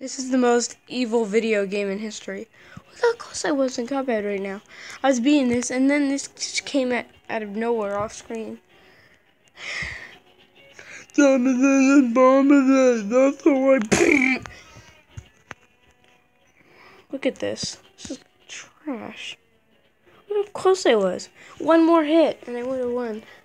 This is the most evil video game in history. Look how close I was in Cuphead right now. I was beating this, and then this just came out of nowhere off screen. That's the Look at this. This is trash. Look how close I was. One more hit, and I would have won.